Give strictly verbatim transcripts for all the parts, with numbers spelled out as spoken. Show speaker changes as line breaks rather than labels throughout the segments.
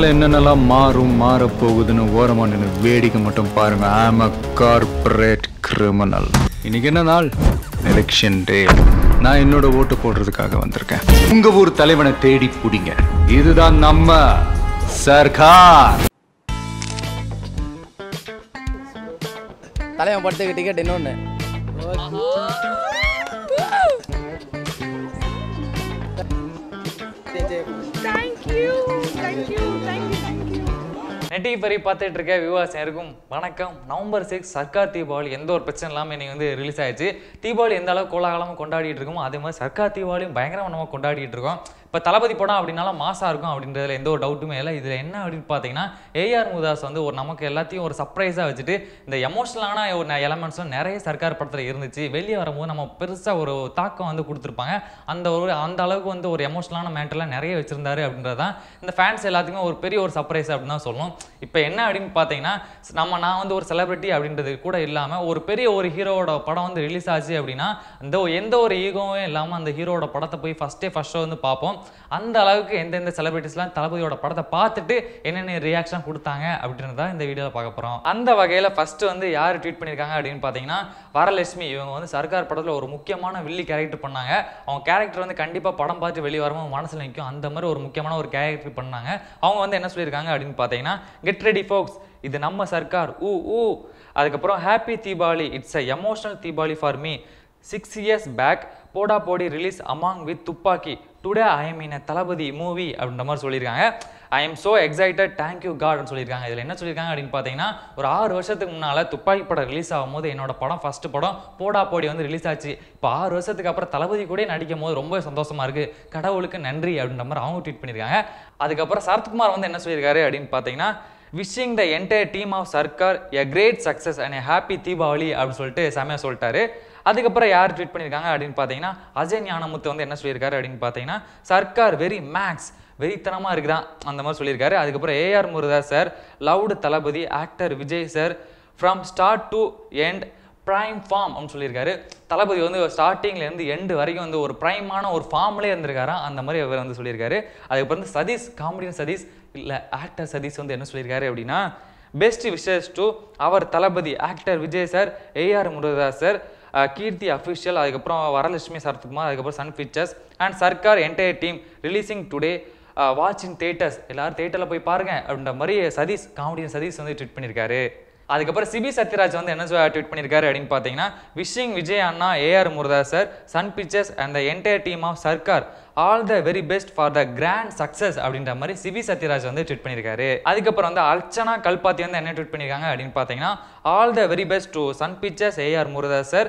மேல என்னென்னலாம் மாறும் மாற போகுதுன்னு ஓரமா நின்று வேடிக்கை மட்டும் பாருங்க. ஐ அம் a corporate criminal. இன்னைக்கு என்ன நாள்? Election day. நான் என்னோட ஓட்டு போடுறதுக்காக வந்திருக்கேன். உங்க ஊர் தலைவனை தேடி புடிங்க. இதுதான் நம்ம சர்க்கார்.
தலைவன் படத்துக்கு டிக்கெட் இன்னொன்று.
Thank you, thank you, thank you, thank you.
நெட்டி பரி பார்த்துட்டு இருக்க வியூவர்ஸ் எல்லாருக்கும் வணக்கம். நவம்பர் சிக்ஸ் சர்க்கார் தீபாவளி எந்த ஒரு பிரச்சனை இல்லாமல் இன்னைக்கு வந்து ரிலீஸ் ஆயிடுச்சு. தீபாவளி எந்த அளவுக்கு கோலாகலமாக கொண்டாடிட்டு இருக்கோமோ அதே மாதிரி சர்க்கார் தீபாவளியும் பயங்கரமாக நம்ம கொண்டாடிட்டு இருக்கோம். இப்போ தளபதி படம் அப்படின்னாலும் மாசாக இருக்கும் அப்படின்றதுல எந்த ஒரு டவுட்டுமே இல்லை. இதில் என்ன அப்படின்னு பார்த்தீங்கன்னா ஏஆர் முருதாஸ் வந்து ஒரு நமக்கு எல்லாத்தையும் ஒரு சர்ப்ரைஸாக வச்சுட்டு இந்த எமோஷனலான ஒரு எலமெண்ட்ஸும் நிறைய சர்க்கார் படத்தில் இருந்துச்சு. வெளியே வரும்போது நம்ம பெருசாக ஒரு தாக்கம் வந்து கொடுத்துருப்பாங்க. அந்த ஒரு அந்த அளவுக்கு வந்து ஒரு எமோஷனலான மேட்டர்லாம் நிறைய வச்சுருந்தாரு அப்படின்றது தான் இந்த ஃபேன்ஸ் எல்லாத்துக்குமே ஒரு பெரிய ஒரு சர்ப்ரைஸ் அப்படின்னு தான் சொல்லணும். இப்போ என்ன அப்படின்னு பார்த்தீங்கன்னா நம்ம நான் வந்து ஒரு செலிபிரிட்டி அப்படின்றது கூட இல்லாமல் ஒரு பெரிய ஒரு ஹீரோவோட படம் வந்து ரிலீஸ் ஆச்சு அப்படின்னா அந்த எந்த ஒரு ஈகோவும் இல்லாமல் அந்த ஹீரோட படத்தை போய் ஃபஸ்ட்டே ஃபஸ்ட் ஷோ வந்து பார்ப்போம். அந்த அளவுக்கு எந்தெந்த செலிபிரிட்டிஸ்லாம் தளபதியோட படத்தை பார்த்துட்டு என்னென்ன ரியாக்ஷன் கொடுத்தாங்க அப்படின்றத இந்த வீடியோவில் பார்க்க போகிறோம். அந்த வகையில் ஃபர்ஸ்ட் வந்து யார் ட்வீட் பண்ணியிருக்காங்க அப்படின்னு பார்த்தீங்கன்னா வரலட்சுமி. இவங்க வந்து சர்க்கார் படத்தில் ஒரு முக்கியமான வில்லி கேரக்டர் பண்ணாங்க. அவங்க கேரக்டர் வந்து கண்டிப்பாக படம் பார்த்து வெளியே வரும்போது மனசில் நிற்கும். அந்த மாதிரி ஒரு முக்கியமான ஒரு கேரக்டர் பண்ணாங்க. அவங்க வந்து என்ன சொல்லியிருக்காங்க அப்படின்னு பார்த்தீங்கன்னா கெட் ரெடி ஃபோக்ஸ், இது நம்ம சர்க்கார் ஊ ஊ. அதுக்கப்புறம் happy Deepavali, it's a emotional Deepavali for me. Six years back Poda Podi release among with Thuppakki. Today I am in a Thalapathy movie அப்படின்ற மாதிரி சொல்லியிருக்காங்க. I am so excited, thank you காட்னு சொல்லியிருக்காங்க. இதில் என்ன சொல்லியிருக்காங்க அப்படின்னு பார்த்தீங்கன்னா ஒரு ஆறு வருஷத்துக்கு முன்னால் துப்பாக்கி படம் ரிலீஸ் ஆகும்போது என்னோட படம் ஃபர்ஸ்ட் படம் போடா போடி வந்து ரிலீஸ் ஆச்சு. இப்போ ஆறு வருஷத்துக்கு அப்புறம் தளபதி கூட நடிக்கும் போது ரொம்ப சந்தோஷமா இருக்கு, கடவுளுக்கு நன்றி அப்படின்ற மாதிரி அவங்க ட்வீட் பண்ணியிருக்காங்க. அதுக்கப்புறம் சரத்குமார் வந்து என்ன சொல்லியிருக்காரு அப்படின்னு பார்த்தீங்கன்னா wishing the entire team of Sarkar a great success and a happy Deepavali அப்படின்னு சொல்லிட்டு செமையா சொல்லிட்டாரு. அதுக்கப்புறம் யார் ட்வீட் பண்ணியிருக்காங்க அப்படின்னு பார்த்தீங்கன்னா அஜய் ஞானமுத்து வந்து என்ன சொல்லியிருக்காரு அப்படின்னு பார்த்தீங்கன்னா சர்க்கார் வெரி மேக்ஸ், வெறித்தனமாக இருக்குதான் அந்த மாதிரி சொல்லியிருக்காரு. அதுக்கப்புறம் AR Murugadoss sir loud Thalapathy actor Vijay sir from start to end prime form அப்படின்னு சொல்லியிருக்காரு. தளபதி வந்து ஸ்டார்டிங்லேருந்து எண்டு வரைக்கும் வந்து ஒரு ப்ரைமான ஒரு ஃபார்ம்லேயே இருந்திருக்காரா அந்த மாதிரி அவர் வந்து சொல்லியிருக்காரு. அதுக்கப்புறம் வந்து சதீஷ் காமெடியன் சதீஷ் இல்லை ஆக்டர் சதீஷ் வந்து என்ன சொல்லியிருக்காரு அப்படின்னா best wishes to our Thalapathy actor Vijay sir, AR Murugadoss sir, Keerthy official, அதுக்கப்புறம் வரலட்சுமி சரத்குமார், அதுக்கப்புறம் Sun Pictures and Sarkar entire team releasing today watch in theatres, எல்லாரும் தேட்டரில் போய் பாருங்க அப்படின்ற மாதிரி சதீஷ் காமெடியன் சதீஷ் வந்து ட்வீட் பண்ணியிருக்காரு. அதுக்கப்புறம் சிபி சத்யராஜ் வந்து என்ன ட்வீட் பண்ணியிருக்காரு அப்படின்னு பார்த்தீங்கன்னா wishing Vijay anna, AR Murugadoss sir, Sun Pictures and the entire team of Sarkar all the very best for the grand success அப்படின்ற மாதிரி சிபி சத்யராஜ் வந்து ட்வீட் பண்ணியிருக்காரு. அதுக்கப்புறம் வந்து அர்ச்சனா கல்பாத்தி வந்து என்ன ட்வீட் பண்ணியிருக்காங்க அப்படின்னு பார்த்தீங்கன்னா all the very best to Sun Pictures, AR Murugadoss sir,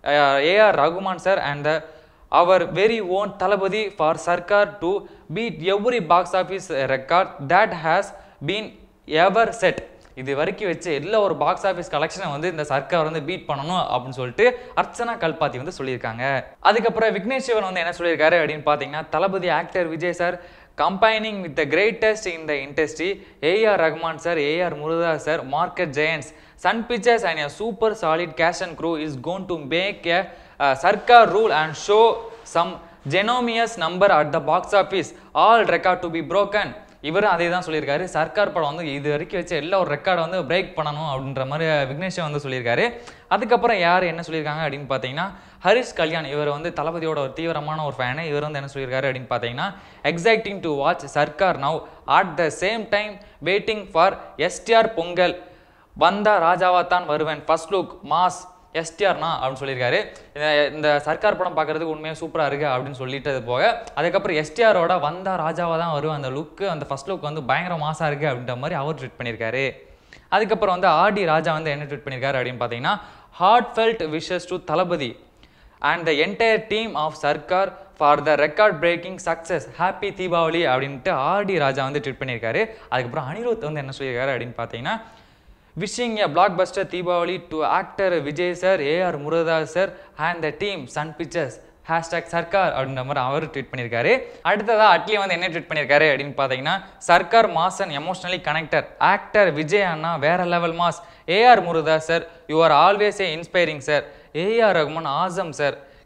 AR Rahman sir and the our very own Thalapathy for Sarkar to beat every box office record that has been ever set. இது வரைக்கும் வச்சு எல்லா ஒரு பாக்ஸ் ஆஃபீஸ் கலெக்ஷனை வந்து இந்த சர்க்கார் வந்து பீட் பண்ணணும் அப்படின்னு சொல்லிட்டு அர்ச்சனா கல்பாத்தி வந்து சொல்லியிருக்காங்க. அதுக்கப்புறம் விக்னேஷ் சிவன் வந்து என்ன சொல்லியிருக்காரு அப்படின்னு பார்த்தீங்கன்னா Thalapathy actor Vijay sir combining with the greatest in the industry, AR Rahman sir, AR Murugadoss sir, market giants, Sun Pictures and a super solid cast and crew is gone to make a Sarkar rule and show some ginormous number at the box office, all record to be broken. இவரும் அதே தான் சொல்லியிருக்காரு. சர்க்கார் படம் வந்து இது வரைக்கும் வச்சு எல்லா ஒரு ரெக்கார்டை வந்து பிரேக் பண்ணணும் அப்படின்ற மாதிரி விக்னேஷ் வந்து சொல்லியிருக்காரு. அதுக்கப்புறம் யார் என்ன சொல்லியிருக்காங்க அப்படின்னு பார்த்தீங்கன்னா ஹரிஷ் கல்யாண். இவர் வந்து தளபதியோட ஒரு தீவிரமான ஒரு ஃபேனு. இவர் வந்து என்ன சொல்லியிருக்காரு அப்படின்னு பார்த்தீங்கன்னா exciting to watch Sarkar now at the same time waiting for STR Pongal, Vantha Rajava தான் வருவேன், ஃபர்ஸ்ட் லுக் மாஸ் எஸ்டிஆர்னா அப்படின்னு சொல்லியிருக்காரு. இந்த சர்க்கார் படம் பார்க்குறதுக்கு உண்மையாக சூப்பராக இருக்குது அப்படின்னு சொல்லிட்டது போக அதுக்கப்புறம் எஸ்டிஆரோட வந்தா ராஜாவாக தான் வரும் அந்த லுக்கு, அந்த ஃபர்ஸ்ட் லுக் வந்து பயங்கர மாசாக இருக்குது அப்படின்ற மாதிரி அவர் ட்வீட் பண்ணியிருக்காரு. அதுக்கப்புறம் வந்து ஆர்டி ராஜா வந்து என்ன ட்வீட் பண்ணியிருக்காரு அப்படின்னு பார்த்தீங்கன்னா heartfelt wishes to Thalapathy and the entire team of Sarkar for the record breaking success, happy Deepavali அப்படின்ட்டு ஆர்டி ராஜா வந்து ட்வீட் பண்ணியிருக்காரு. அதுக்கப்புறம் அனிருத் வந்து என்ன சொல்லியிருக்காரு அப்படின்னு பார்த்தீங்கன்னா wishing a blockbuster Deepavali to actor Vijay sir, AR Murugadoss sir and the team Sun Pictures hashtag Sarkar அப்படின்ற மாதிரி அவர் ட்வீட் பண்ணியிருக்காரு. அடுத்ததாக அட்லி வந்து என்ன ட்வீட் பண்ணியிருக்காரு அப்படின்னு பார்த்தீங்கன்னா Sarkar mass and emotionally connector actor Vijay anna வேற level mass, AR Murugadoss sir you are always a inspiring sir, AR Rahman awesome sir,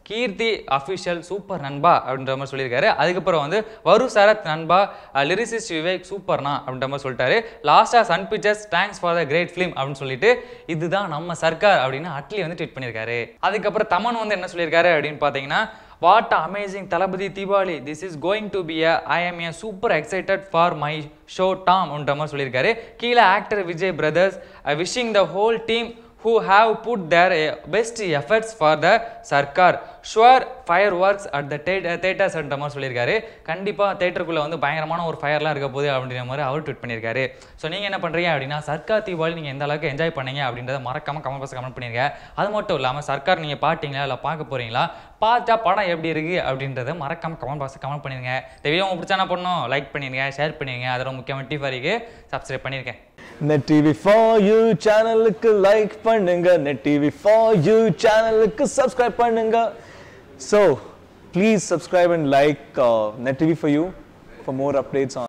Keerthy official super நண்பா அப்படின்ற மாதிரி சொல்லியிருக்காரு. அதுக்கப்புறம் வந்து வரு சரத் நண்பா லிரிசிஸ்ட் விவேக் சூப்பர்னா அப்படின்ற மாதிரி சொல்லிட்டாரு. லாஸ்ட்டாக Sun Pictures thanks for the great film அப்படின்னு சொல்லிட்டு இதுதான் நம்ம சர்க்கார் அப்படின்னு அட்லி வந்து ட்வீட் பண்ணியிருக்காரு. அதுக்கப்புறம் தமன் வந்து என்ன சொல்லியிருக்காரு அப்படின்னு பார்த்தீங்கன்னா, What amazing Thalapathy Diwali. This is going to be a I am a super excited for my show Tom அப்படின்ற மாதிரி சொல்லியிருக்காரு. கீழே actor Vijay brothers wishing the whole team who have put their best efforts for the Sarkar. Sure fireworks at the theaters என்ற மாதிரி சொல்லியிருக்காரு. கண்டிப்பாக தேட்டருக்குள்ளே வந்து பயங்கரமான ஒரு ஃபயர்லாம் இருக்க போகுது அப்படின்ற மாதிரி அவர் ட்வீட் பண்ணியிருக்காரு. ஸோ நீங்கள் என்ன பண்ணுறீங்க அப்படின்னா, சர்க்கார் தீபாவளி நீங்கள் எந்த அளவுக்கு என்ஜாய் பண்ணீங்க அப்படின்றத மறக்காமல் கமெண்ட் பாக்ஸ் கமெண்ட் பண்ணிருங்க. அது மட்டும் இல்லாமல் சர்க்கார் நீங்கள் பார்த்தீங்களா இல்லை பார்க்க போகிறீங்களா, பார்த்தா படம் எப்படி இருக்குது அப்படின்றத மறக்காமல் கமெண்ட் பாக்ஸ் கமெண்ட் பண்ணிடுங்க. இந்த வீடியோ உங்களுக்கு பிடிச்சா என்ன பண்ணணும், லைக் பண்ணிடுங்க, ஷேர் பண்ணிடுங்க. அதோட முக்கியமாக டிஃபாரிக்கு சப்ஸ்கிரைப் பண்ணியிருக்கேன்.
நெட் டிவி ஃபார் யூ சேனலுக்கு லைக் பண்ணுங்க, நெட் டிவி ஃபார் யூ சேனலுக்கு சப்ஸ்கிரைப் பண்ணுங்க. So please subscribe and like uh, Net T V for You for more updates on